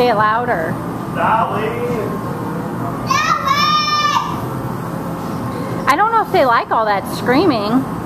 say it louder. Dolly! I don't know if they like all that screaming.